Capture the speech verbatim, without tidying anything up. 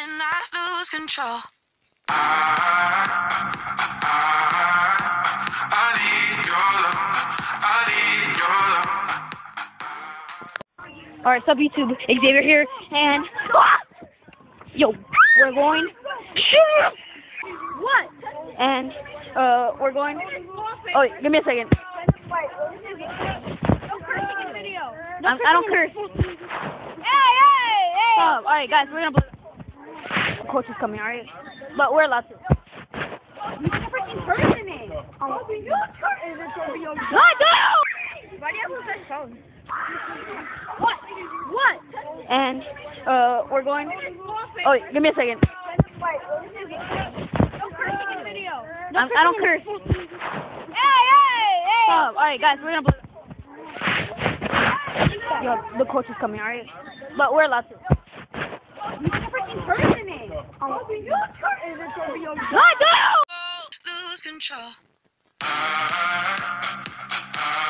when I lose control. I, I, I need your love. I need your love. Alright, sub YouTube, Xavier here, and ah! Yo, we're going. What? And uh, we're going. Oh, wait, give me a second. I'm, I don't curse. Hey, hey, hey! Oh, alright, guys, we're gonna. Blow. Coach is coming, alright, but we're allowed to. You freaking cursing me. Oh, you cursing? No, I don't. Why do you have a fresh phone? What? What? And uh, we're going. Oh, wait, give me a second. I'm, I don't curse. Hey, hey, hey! Oh, alright, guys, we're gonna. Blow. Yo, the coach is coming, alright, but we're allowed to. You freaking cursing me. Oh, you cursing? No, I don't. Lose control.